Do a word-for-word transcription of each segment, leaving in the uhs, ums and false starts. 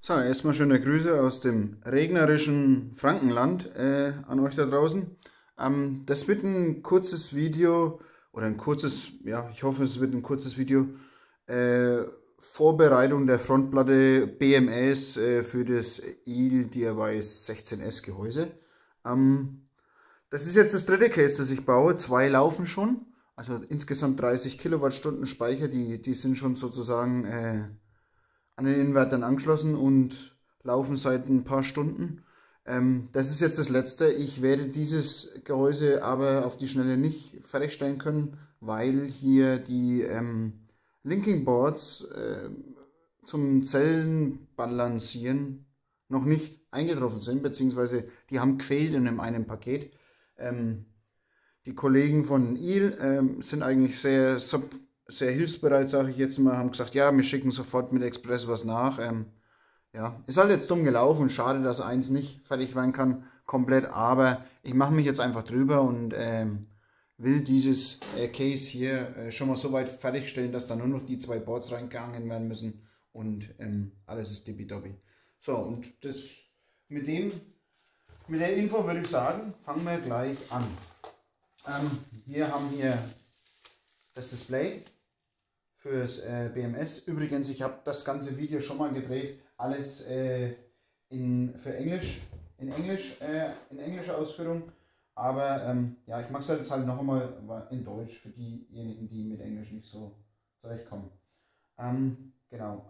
So, erstmal schöne Grüße aus dem regnerischen Frankenland äh, an euch da draußen. Ähm, das wird ein kurzes Video oder ein kurzes, ja, ich hoffe, es wird ein kurzes Video. Äh, Vorbereitung der Frontplatte B M S äh, für das I L D I Y sechzehn S Gehäuse. Ähm, das ist jetzt das dritte Case, das ich baue. Zwei laufen schon. Also insgesamt dreißig Kilowattstunden Speicher, die, die sind schon sozusagen äh, an den Invertern angeschlossen und laufen seit ein paar Stunden. Ähm, das ist jetzt das letzte. Ich werde dieses Gehäuse aber auf die Schnelle nicht fertigstellen können, weil hier die ähm, Linking Boards äh, zum Zellenbalancieren noch nicht eingetroffen sind, beziehungsweise die haben gefehlt in einem, einem Paket. Ähm, die Kollegen von I L ähm, sind eigentlich sehr, sehr hilfsbereit, sage ich jetzt mal, haben gesagt, ja, wir schicken sofort mit Express was nach. Ähm, ja, ist halt jetzt dumm gelaufen, schade, dass eins nicht fertig werden kann, komplett, aber ich mache mich jetzt einfach drüber und ähm, will dieses äh, Case hier äh, schon mal so weit fertigstellen, dass da nur noch die zwei Boards reingehangen werden müssen und ähm, alles ist tippitoppi. So, und das mit dem, mit der Info würde ich sagen, fangen wir gleich an. Ähm, hier haben wir das Display fürs äh, B M S. Übrigens, ich habe das ganze Video schon mal gedreht, alles äh, in, für Englisch, in Englisch, äh, in englischer Ausführung. Aber ähm, ja, ich mache es jetzt halt noch einmal in Deutsch für diejenigen, die mit Englisch nicht so zurechtkommen. Ähm, genau.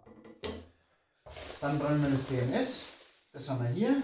Dann brauchen wir das B M S. Das haben wir hier.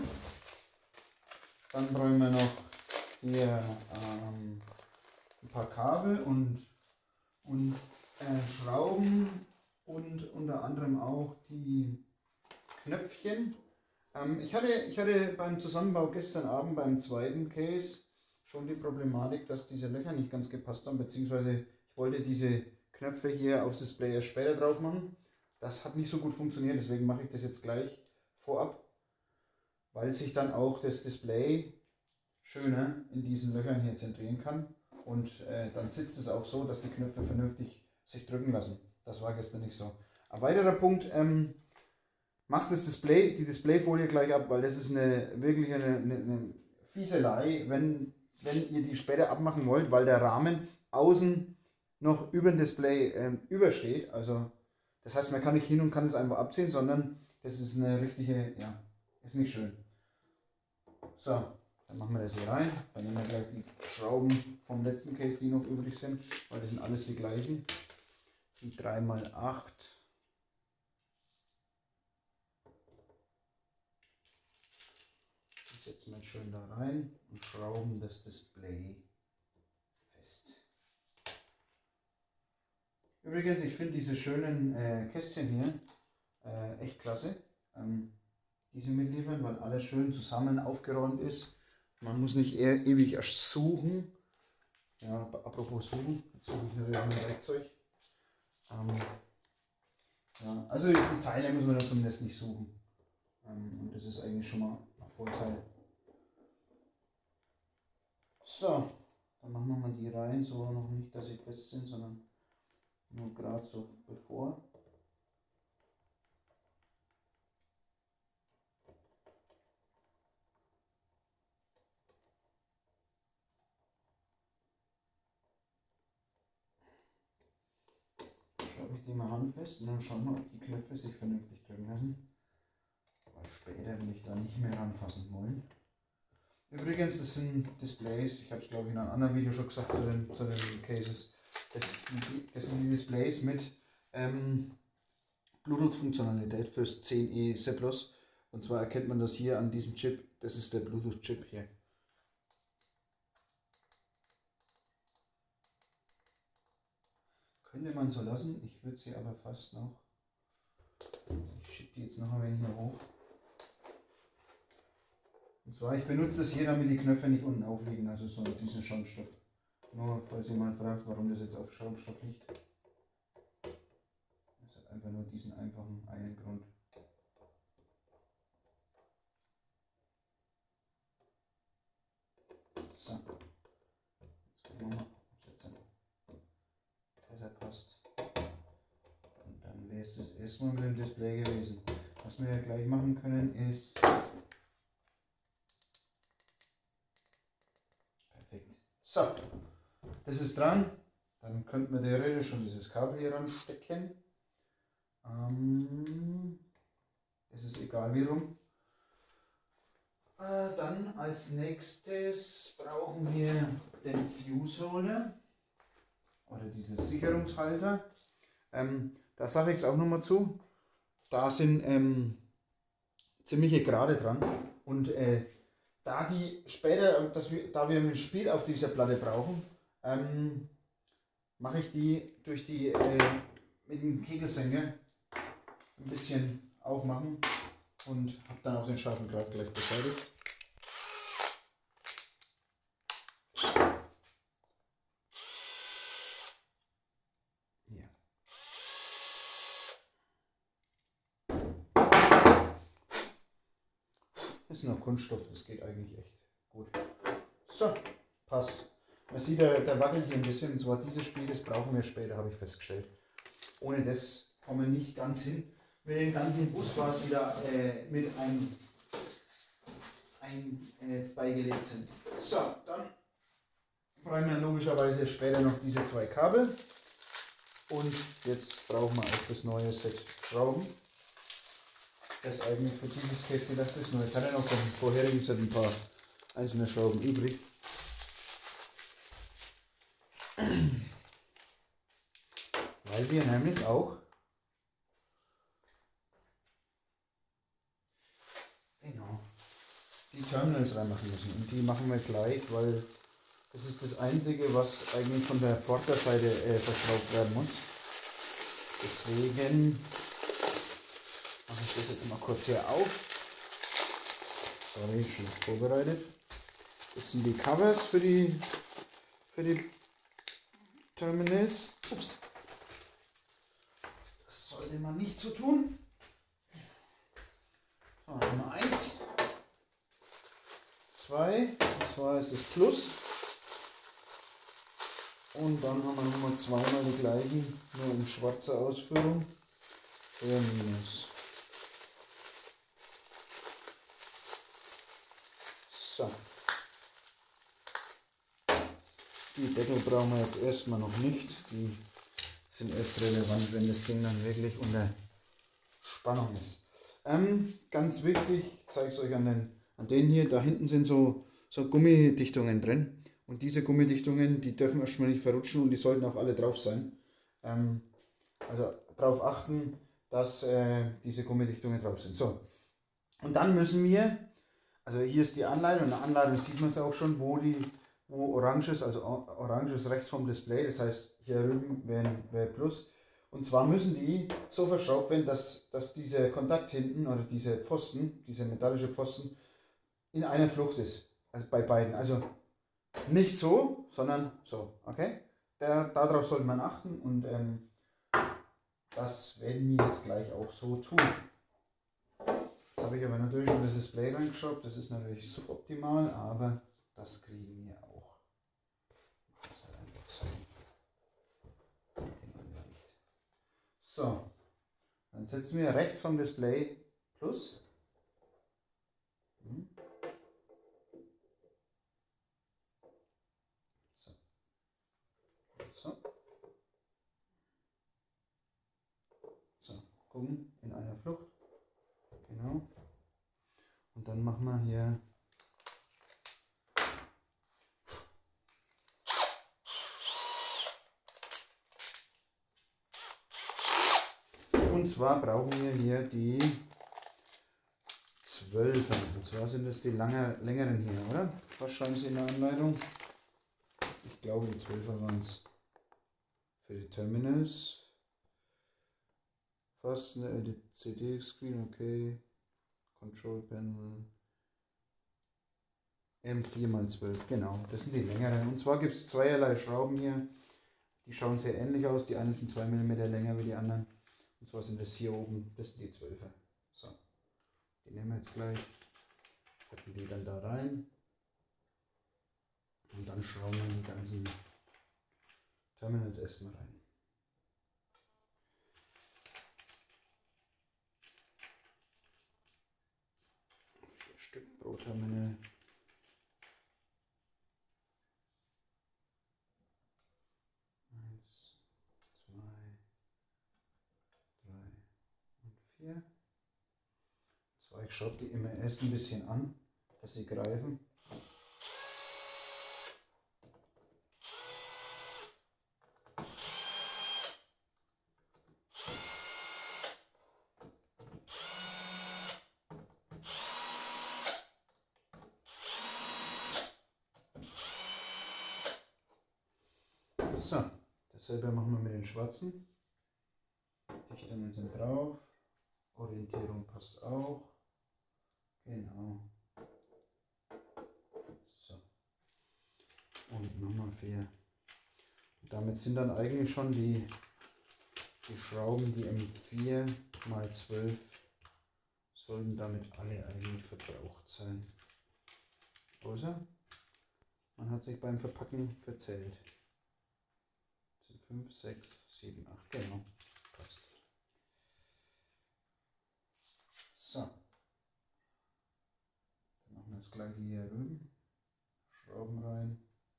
Dann brauchen wir noch hier ähm, ein paar Kabel und, und äh, Schrauben und unter anderem auch die Knöpfchen. Ähm, ich, hatte, ich hatte beim Zusammenbau gestern Abend beim zweiten Case schon die Problematik, dass diese Löcher nicht ganz gepasst haben, beziehungsweise ich wollte diese Knöpfe hier aufs Display erst später drauf machen. Das hat nicht so gut funktioniert, deswegen mache ich das jetzt gleich vorab, weil sich dann auch das Display schöner in diesen Löchern hier zentrieren kann und äh, dann sitzt es auch so, dass die Knöpfe vernünftig sich drücken lassen. Das war gestern nicht so. Ein weiterer Punkt, ähm, macht das Display, die Displayfolie gleich ab, weil das ist eine wirklich eine, eine, eine Fieselei, wenn, wenn ihr die später abmachen wollt, weil der Rahmen außen noch über dem Display ähm, übersteht. Also das heißt, man kann nicht hin und kann es einfach abziehen, sondern das ist eine richtige, ja, ist nicht schön. So. Dann machen wir das hier rein. Dann nehmen wir gleich die Schrauben vom letzten Case, die noch übrig sind, weil das sind alles die gleichen. Die drei mal acht. Die setzen wir schön da rein und schrauben das Display fest. Übrigens, ich finde diese schönen äh, Kästchen hier äh, echt klasse. Ähm, diese mitliefern, weil alles schön zusammen aufgeräumt ist. Man muss nicht eher ewig erst suchen. Ja, apropos suchen, jetzt suche ich natürlich mein Werkzeug. Ähm, ja, also die Teile muss man da zumindest nicht suchen. Ähm, und das ist eigentlich schon mal ein Vorteil. So, dann machen wir mal die rein, so noch nicht, dass sie fest sind, sondern nur gerade so bevor. Schraube ich die mal handfest und dann schauen wir, ob die Knöpfe sich vernünftig drücken lassen. Weil später will ich da nicht mehr ranfassen wollen. Übrigens, das sind Displays, ich habe es glaube ich in einem anderen Video schon gesagt zu den, zu den Cases. Das, das sind die Displays mit ähm, Bluetooth-Funktionalität fürs zehn E C Plus. Und zwar erkennt man das hier an diesem Chip, das ist der Bluetooth-Chip hier. Könnte man so lassen, ich würde sie aber fast noch, ich schiebe die jetzt noch ein wenig hier hoch. Und zwar, ich benutze das hier, damit die Knöpfe nicht unten aufliegen, also so diesen Schaumstoff. Nur, falls jemand fragt, warum das jetzt auf Schaumstoff liegt. Das hat einfach nur diesen einfachen einen Grund. So. Jetzt gucken wir mal, ob es jetzt besser passt. Und dann wäre es das erstmal mit dem Display gewesen. Was wir ja gleich machen können, ist perfekt. So, das ist dran. Dann könnten wir theoretisch schon dieses Kabel hier ranstecken. Ähm, es ist egal wie rum. Äh, dann als nächstes brauchen wir den Fuse Holder oder diesen Sicherungshalter. Ähm, da sage ich es auch nochmal zu. Da sind ähm, ziemliche Gerade dran und äh, da die später, dass wir, da wir ein Spiel auf dieser Platte brauchen, ähm, mache ich die durch die äh, mit dem Kegelsänger ein bisschen aufmachen und habe dann auch den scharfen Grat gleich beseitigt. Ja. Das ist noch Kunststoff, das geht eigentlich echt gut. So, passt. Man sieht, der, der wackelt hier ein bisschen, und zwar dieses Spiel, das brauchen wir später, habe ich festgestellt. Ohne das kommen wir nicht ganz hin. Mit den ganzen Busbars, die da äh, mit ein, ein äh, beigelegt sind. So, dann brauchen wir logischerweise später noch diese zwei Kabel. Und jetzt brauchen wir auch das neue Set Schrauben. Das ist eigentlich für dieses Kästchen das ist nur. Ich hatte noch vom vorherigen Set ein paar einzelne Schrauben übrig. Weil wir nämlich auch genau die Terminals reinmachen müssen. Und die machen wir gleich, weil das ist das Einzige, was eigentlich von der Vorderseite äh, verschraubt werden muss. Deswegen mache ich das jetzt mal kurz hier auf. Sorry, schon vorbereitet. Das sind die Covers für die, für die Terminals. Ups. Das sollte man nicht so tun. So, Nummer eins, zwei, das war es das Plus. Und dann haben wir nochmal zweimal die gleichen, nur in schwarzer Ausführung. Der Minus. So. Die Deckel brauchen wir jetzt erstmal noch nicht. Die sind erst relevant, wenn das Ding dann wirklich unter Spannung ist. Ähm, ganz wichtig, ich zeige es euch an den, an den hier, da hinten sind so, so Gummidichtungen drin. Und diese Gummidichtungen, die dürfen erstmal nicht verrutschen und die sollten auch alle drauf sein. Ähm, also darauf achten, dass äh, diese Gummidichtungen drauf sind. So. Und dann müssen wir, also hier ist die Anleitung, in der Anleitung sieht man es auch schon, wo die wo orange ist, also orange ist rechts vom Display, das heißt hier drüben wäre wär Plus. Und zwar müssen die so verschraubt werden, dass, dass dieser Kontakt hinten oder diese Pfosten, diese metallische Pfosten in einer Flucht ist. Also bei beiden. Also nicht so, sondern so. Okay? Der, darauf sollte man achten und ähm, das werden wir jetzt gleich auch so tun. Jetzt habe ich aber natürlich schon das Display reingeschraubt. Das ist natürlich suboptimal, aber das kriegen wir auch. Das halt einfach so. So, dann setzen wir rechts vom Display Plus. Hm. So. So. So, gucken, in einer Flucht. Genau. Und dann machen wir hier und zwar brauchen wir hier die zwölfer. Und zwar sind das die lange, längeren hier, oder? Was schreiben Sie in der Anleitung? Ich glaube die zwölfer waren es. Für die Terminals. Fast eine L C D-Screen, okay. Control Panel. M vier mal zwölf, genau. Das sind die längeren. Und zwar gibt es zweierlei Schrauben hier. Die schauen sehr ähnlich aus. Die einen sind zwei Millimeter länger wie die anderen. Und zwar sind das hier oben, das sind die zwölfer. So, die nehmen wir jetzt gleich. Packen die dann da rein. Und dann schrauben wir die ganzen Terminals erstmal rein. Stück Pro-Terminal. Eins, zwei, drei und vier. So, ich schraube die immer erst ein bisschen an, dass sie greifen. So, dasselbe machen wir mit den schwarzen. Dichtungen sind drauf. Orientierung passt auch. Genau. So. Und Nummer vier. Und damit sind dann eigentlich schon die, die Schrauben, die M vier mal zwölf, sollten damit alle eigentlich verbraucht sein. Außer man hat sich beim Verpacken verzählt. fünf, sechs, sieben, acht, genau. Passt. So. Dann machen wir das gleiche hier rüben. Schrauben rein.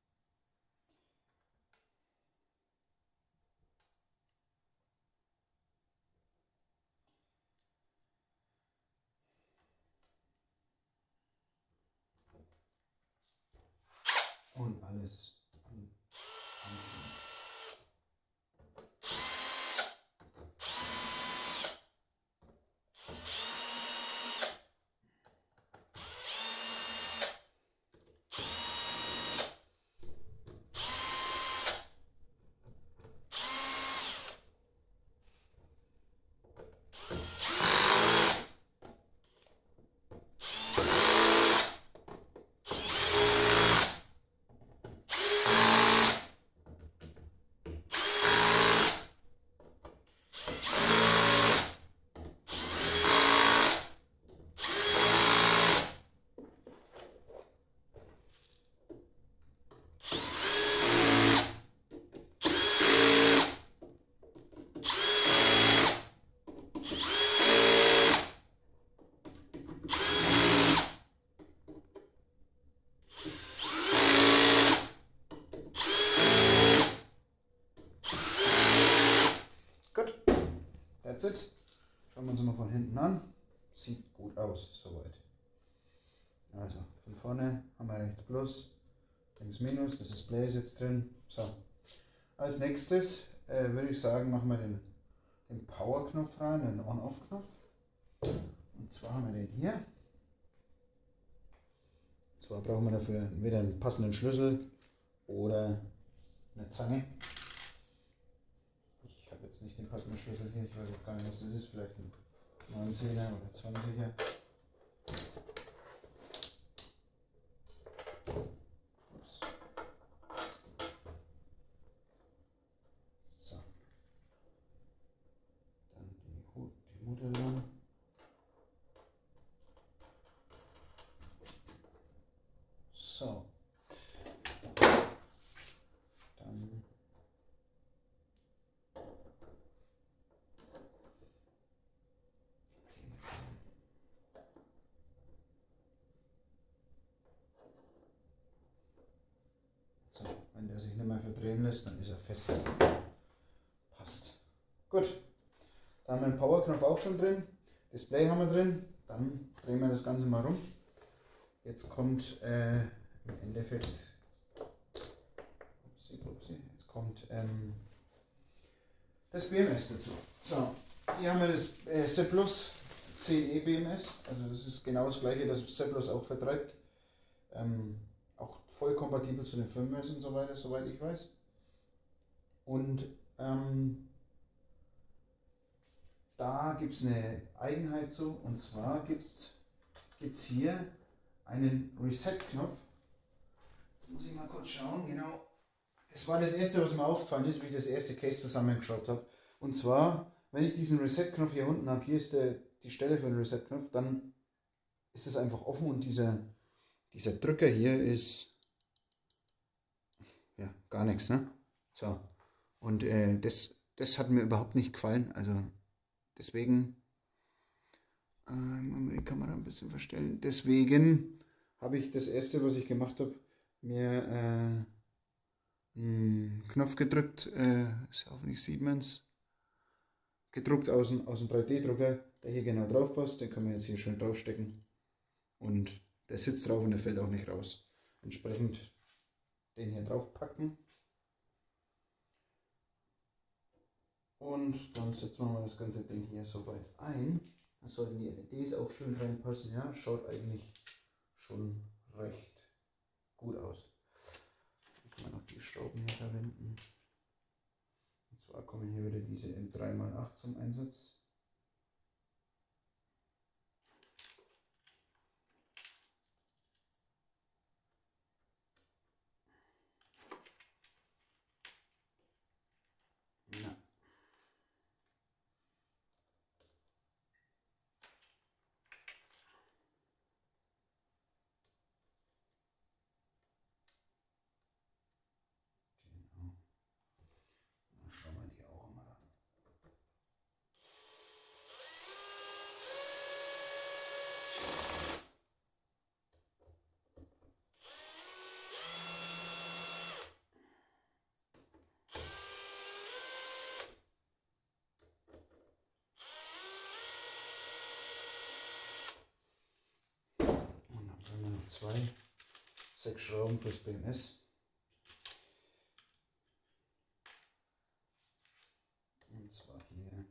Und alles an. Gut, that's it. Schauen wir uns mal von hinten an. Sieht gut aus, soweit. Also, von vorne haben wir rechts Plus, links Minus, das Display ist jetzt drin. So, als nächstes äh, würde ich sagen, machen wir den, den Power-Knopf rein, den On-Off-Knopf. Und zwar haben wir den hier. Und zwar brauchen wir dafür entweder einen passenden Schlüssel oder eine Zange. Ich habe jetzt nicht den passenden Schlüssel hier, ich weiß auch gar nicht, was das ist, vielleicht ein neunzehner oder zwanziger. So. Dann die, die Mutter dran. So. Dann so, wenn der sich nicht mehr verdrehen lässt, dann ist er fest. Passt. Gut. Dann haben wir den Powerknopf auch schon drin. Display haben wir drin. Dann drehen wir das Ganze mal rum. Jetzt kommt äh, im Endeffekt upsie, upsie, jetzt kommt ähm, das B M S dazu. So, hier haben wir das äh, Zeplus C E B M S. Also das ist genau das gleiche, das Zeplus auch vertreibt. Ähm, auch voll kompatibel zu den Firmwares und so weiter, soweit ich weiß. Und ähm, da gibt es eine Eigenheit zu, und zwar gibt es hier einen Reset-Knopf. Jetzt muss ich mal kurz schauen, genau. Das war das erste, was mir aufgefallen ist, wie ich das erste Case zusammengeschraubt habe. Und zwar, wenn ich diesen Reset-Knopf hier unten habe, hier ist der, die Stelle für den Reset-Knopf, dann ist es einfach offen und dieser, dieser Drücker hier ist ja gar nichts, ne? So. Und äh, das, das hat mir überhaupt nicht gefallen. Also deswegen, äh, die Kamera ein bisschen verstellen. Deswegen habe ich das erste, was ich gemacht habe, mir äh, einen Knopf gedrückt. Äh, ist hoffentlich sieht man es. Gedruckt aus dem, aus dem drei D Drucker, der hier genau drauf passt. Den kann man jetzt hier schön draufstecken. Und der sitzt drauf und der fällt auch nicht raus. Entsprechend den hier drauf packen. Und dann setzen wir mal das ganze Ding hier so weit ein. Da sollten die L E Ds auch schön reinpassen. Ja, schaut eigentlich schon recht gut aus. Dann kann man noch die Schrauben hier verwenden. Und zwar kommen hier wieder diese M drei mal acht zum Einsatz. Ja. Genau. Dann schauen wir die auch mal an. Und dann haben wir noch zwei, sechs Schrauben fürs B M S. Und zwar hier und hier.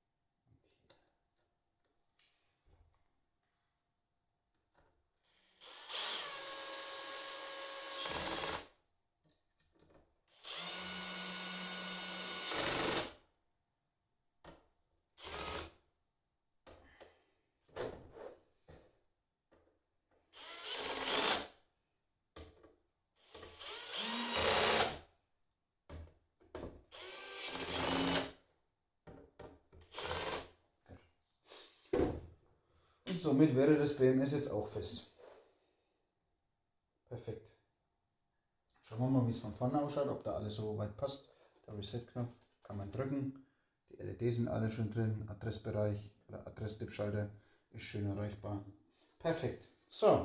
Und somit wäre das B M S jetzt auch fest. Perfekt. Schauen wir mal, wie es von vorne ausschaut, ob da alles so weit passt. Der Reset-Knopf kann man drücken. Die L E Ds sind alle schon drin. Adressbereich oder Adress-Dip-Schalter ist schön erreichbar. Perfekt. So.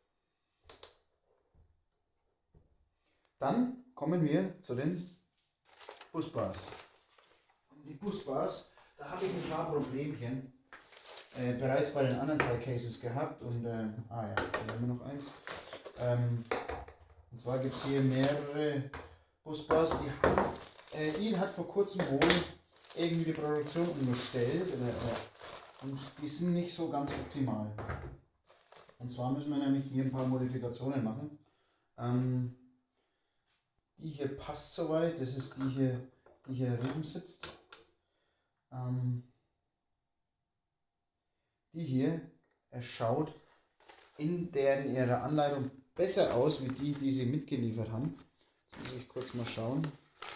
Dann kommen wir zu den Busbars. Und die Busbars, da habe ich ein paar Problemchen äh, bereits bei den anderen zwei Cases gehabt. Und, äh, ah ja, hier haben wir noch eins. Ähm, und zwar gibt es hier mehrere Busbars, die haben, äh, Il hat vor kurzem wohl irgendwie die Produktion umgestellt oder, oder, und die sind nicht so ganz optimal. Und zwar müssen wir nämlich hier ein paar Modifikationen machen. Ähm, die hier passt soweit, das ist die hier, die hier drüben sitzt. Ähm, die hier, er schaut in deren ihrer Anleitung besser aus, wie die, die sie mitgeliefert haben. Jetzt muss ich kurz mal schauen.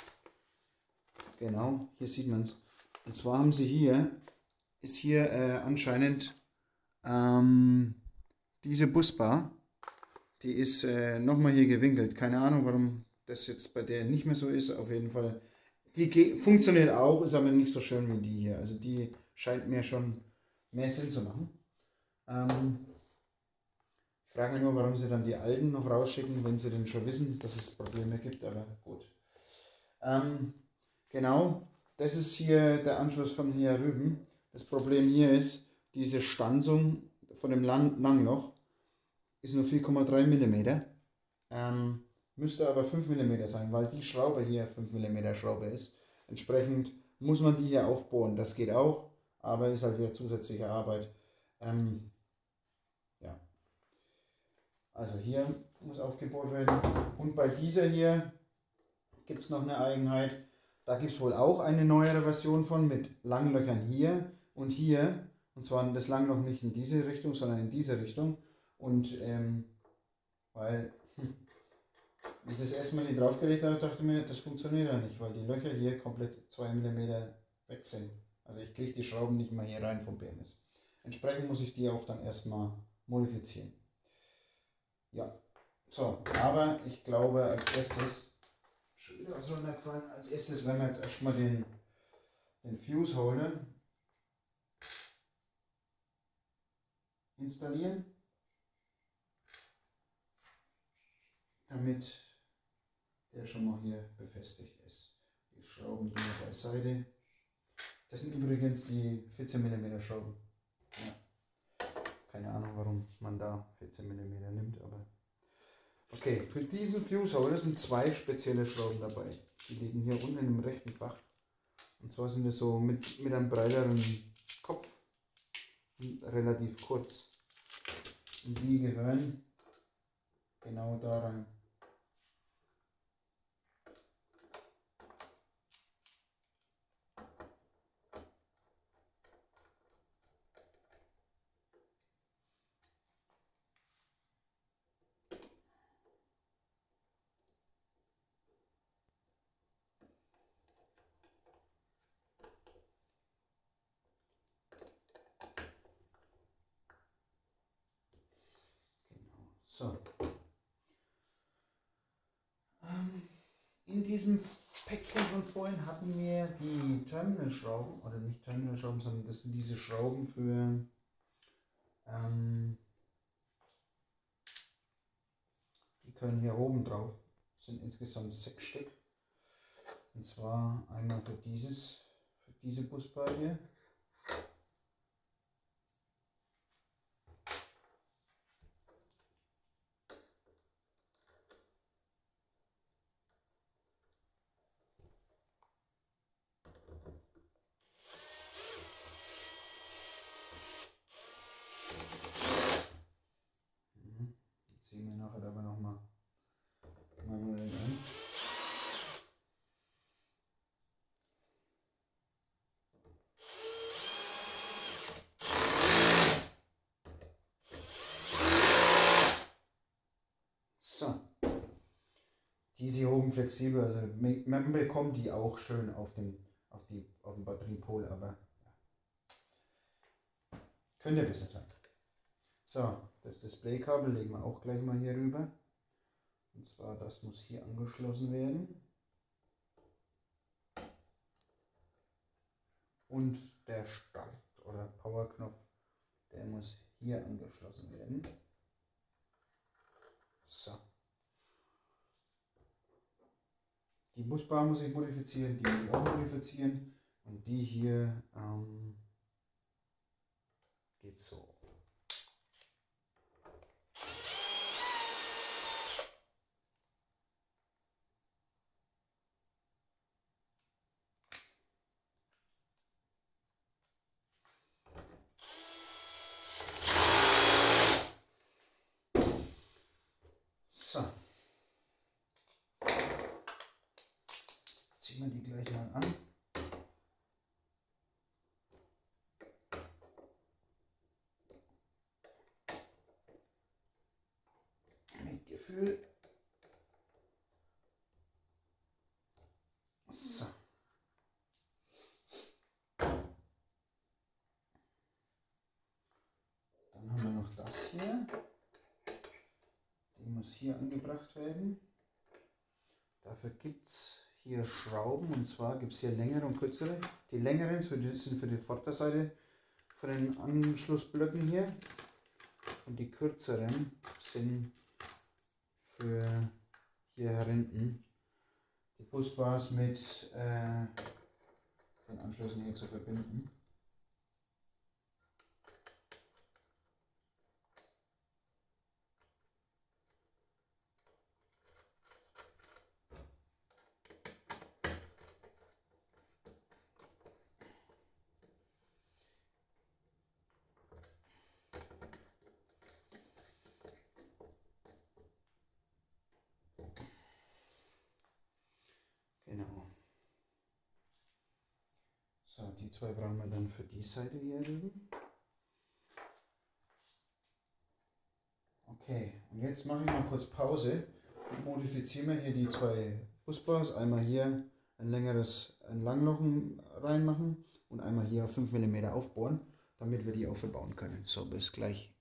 Genau, hier sieht man es. Und zwar haben sie hier, ist hier äh, anscheinend ähm, diese Busbar, die ist äh, nochmal hier gewinkelt. Keine Ahnung, warum das jetzt bei der nicht mehr so ist. Auf jeden Fall, die funktioniert auch, ist aber nicht so schön wie die hier. Also die scheint mir schon mehr Sinn zu machen. Ähm, ich frage mich nur, warum sie dann die alten noch rausschicken, wenn sie denn schon wissen, dass es Probleme gibt, aber gut. Ähm, genau, das ist hier der Anschluss von hier rüben. Das Problem hier ist, diese Stanzung von dem Lang Langloch ist nur vier Komma drei Millimeter. Ähm, müsste aber fünf Millimeter sein, weil die Schraube hier fünf Millimeter Schraube ist. Entsprechend muss man die hier aufbohren. Das geht auch, aber ist halt wieder zusätzliche Arbeit. Ähm, ja. Also hier muss aufgebohrt werden. Und bei dieser hier gibt es noch eine Eigenheit. Da gibt es wohl auch eine neuere Version von mit Langlöchern hier und hier. Und zwar das Langloch nicht in diese Richtung, sondern in diese Richtung. Und ähm, weil hm, ich das erste Mal hier draufgelegt habe, dachte ich mir, das funktioniert ja nicht, weil die Löcher hier komplett zwei Millimeter weg sind. Also ich kriege die Schrauben nicht mal hier rein vom B M S. Entsprechend muss ich die auch dann erstmal modifizieren. Ja, so, aber ich glaube als erstes, schon wieder was runtergefallen, als erstes werden wir jetzt erstmal den, den Fuse holen. installieren, damit der schon mal hier befestigt ist. Die Schrauben gehen beiseite. Das sind übrigens die vierzehn Millimeter Schrauben. Ja. Keine Ahnung, warum man da vierzehn Millimeter nimmt, aber okay, für diesen Fuse-Holder sind zwei spezielle Schrauben dabei. Die liegen hier unten im rechten Fach. Und zwar sind das so mit, mit einem breiteren Kopf, relativ kurz. Und die gehören genau da rein. So. Ähm, in diesem Päckchen von vorhin hatten wir die Terminalschrauben, oder nicht Terminalschrauben, sondern das sind diese Schrauben für ähm, die können hier oben drauf. Das sind insgesamt sechs Stück. Und zwar einmal für dieses, für diese Busbar hier. Ziehen wir nachher aber nochmal manuell ein. So. Die sind oben flexibel, also man bekommt die auch schön auf den, auf die, auf den Batteriepol, aber ja. Könnte besser sein. So, das Displaykabel legen wir auch gleich mal hier rüber. Und zwar, das muss hier angeschlossen werden. Und der Start- oder Powerknopf, der muss hier angeschlossen werden. So. Die Busbar muss ich modifizieren, die muss ich auch modifizieren. Und die hier ähm, geht so. So. Jetzt ziehen wir die gleich mal an. Mit Gefühl. So. Dann haben wir noch das hier. Die muss hier angebracht werden. Dafür gibt es hier Schrauben, und zwar gibt es hier längere und kürzere. Die längeren sind für die Vorderseite von den Anschlussblöcken hier. Und die kürzeren sind für hier hinten die Busbars mit äh, den Anschlüssen hier zu verbinden. Genau. So, die zwei brauchen wir dann für die Seite hier drüben. Okay, und jetzt mache ich mal kurz Pause und modifizieren wir hier die zwei Busbars. Einmal hier ein längeres ein Langloch reinmachen und einmal hier auf fünf Millimeter aufbohren, damit wir die auch verbauen können. So, bis gleich.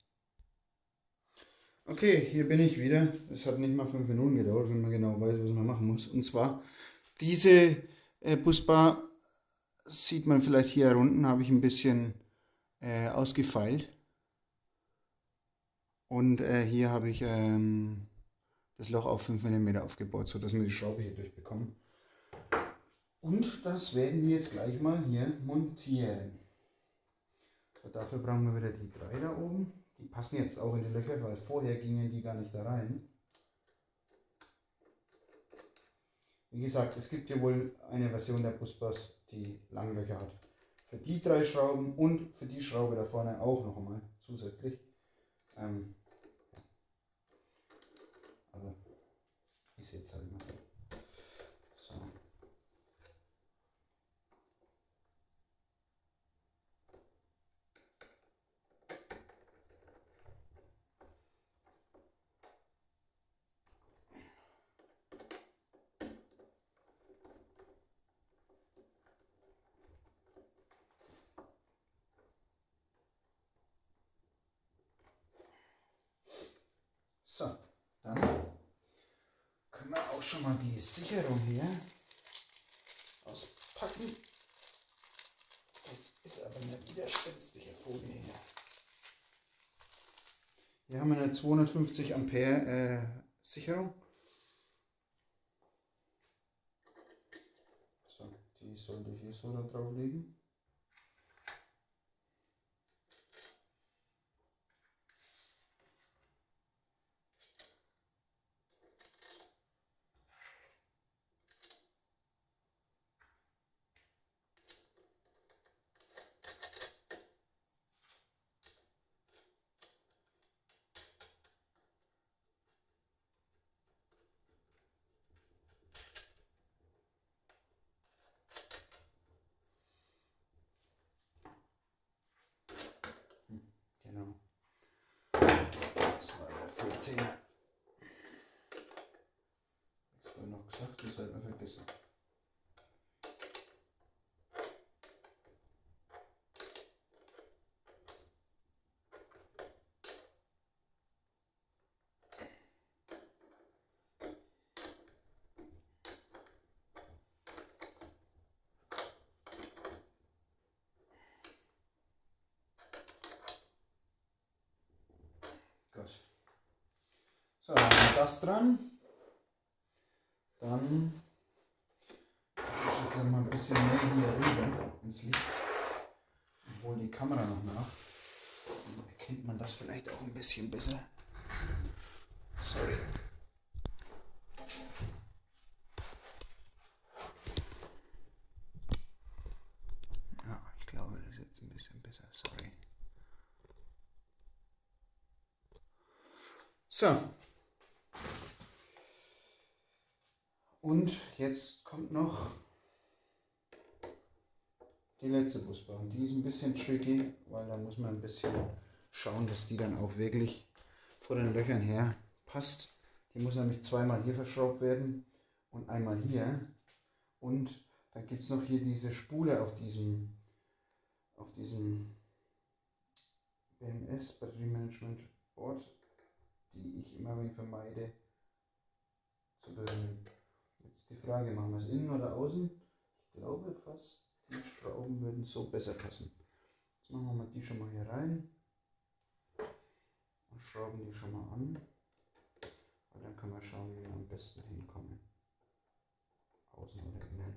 Okay, hier bin ich wieder. Es hat nicht mal fünf Minuten gedauert, wenn man genau weiß, was man machen muss. Und zwar diese äh, Busbar, sieht man vielleicht hier unten, habe ich ein bisschen äh, ausgefeilt. Und äh, hier habe ich ähm, das Loch auf fünf Millimeter aufgebaut, sodass wir die Schraube hier durchbekommen. Und das werden wir jetzt gleich mal hier montieren. So, dafür brauchen wir wieder die drei da oben. Die passen jetzt auch in die Löcher, weil vorher gingen die gar nicht da rein. Wie gesagt, es gibt hier wohl eine Version der Busbus, die Langlöcher hat. Für die drei Schrauben und für die Schraube da vorne auch noch einmal zusätzlich. Ähm, aber ist jetzt halt mal. So. So, dann können wir auch schon mal die Sicherung hier auspacken. Das ist aber eine widerspenstige Folie hier. Hier haben wir eine zweihundertfünfzig Ampere äh, Sicherung. So, die sollte hier so da drauf liegen. Genau. Das war der vierzehner. Das war noch gesagt, das hat man vergessen. Gut. So, dann haben wir das dran. Dann ich jetzt mal ein bisschen mehr hier rüber ins Licht und hole die Kamera noch nach. Dann erkennt man das vielleicht auch ein bisschen besser. Sorry. Ja, ich glaube, das ist jetzt ein bisschen besser. Sorry. So. Und jetzt kommt noch die letzte Busbahn. Die ist ein bisschen tricky, weil da muss man ein bisschen schauen, dass die dann auch wirklich vor den Löchern her passt. Die muss nämlich zweimal hier verschraubt werden und einmal hier. Und dann gibt es noch hier diese Spule auf diesem, auf diesem B M S, Battery Management Board, die ich immer wenig vermeide zu berühren. Jetzt die Frage, machen wir es innen oder außen? Ich glaube fast, die Schrauben würden so besser passen. Jetzt machen wir mal die schon mal hier rein und schrauben die schon mal an. Und dann kann man schauen, wie wir am besten hinkommen. Außen oder innen.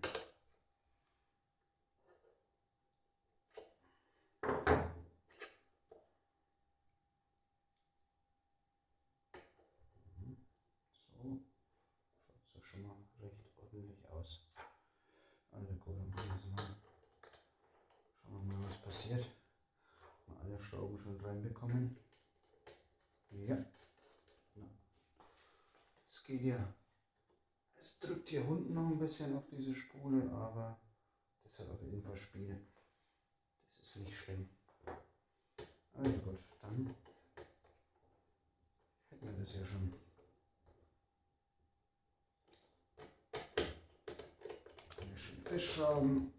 So, schaut so schon mal recht ordentlich aus. Also gut, dann machen wir es mal. Schauen wir mal, was passiert. Mal alle Schrauben schon reinbekommen. Ja. Ja. Es geht ja. Es drückt hier unten noch ein bisschen auf diese Spule, aber das hat auf jeden Fall Spiel. Das ist nicht schlimm. Also gut, dann hätten wir das ja schon. Kann ich schön festschrauben.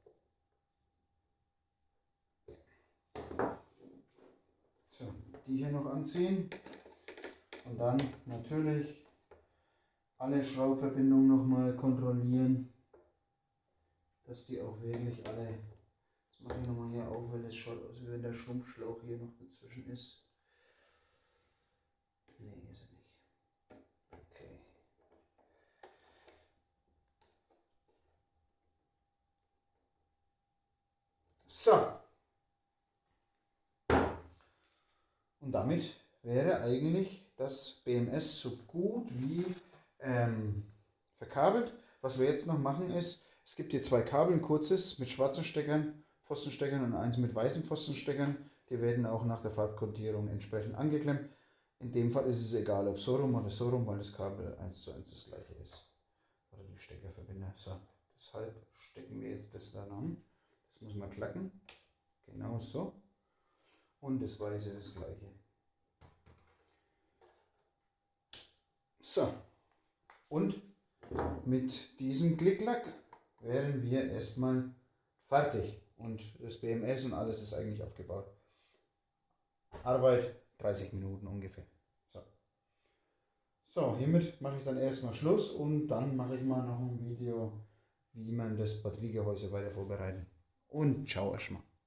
So, die hier noch anziehen. Und dann natürlich alle Schraubverbindungen nochmal kontrollieren, dass die auch wirklich alle. Jetzt mache ich nochmal hier auf, weil es schaut aus, wie wenn der Schrumpfschlauch hier noch dazwischen ist. Und damit wäre eigentlich das B M S so gut wie ähm, verkabelt. Was wir jetzt noch machen ist, es gibt hier zwei Kabel, ein kurzes mit schwarzen Steckern, Pfostensteckern und eins mit weißen Pfostensteckern. Die werden auch nach der Farbkodierung entsprechend angeklemmt. In dem Fall ist es egal, ob so rum oder so rum, weil das Kabel eins zu eins das gleiche ist. Oder die Steckerverbinder. So, deshalb stecken wir jetzt das dann an. Das muss man klacken. Genau so. Und das weiße das gleiche. So. Und mit diesem Klicklack wären wir erstmal fertig. Und das B M S und alles ist eigentlich aufgebaut. Arbeit dreißig Minuten ungefähr. So. So, hiermit mache ich dann erstmal Schluss und dann mache ich mal noch ein Video, wie man das Batteriegehäuse weiter vorbereitet. Und ciao erstmal.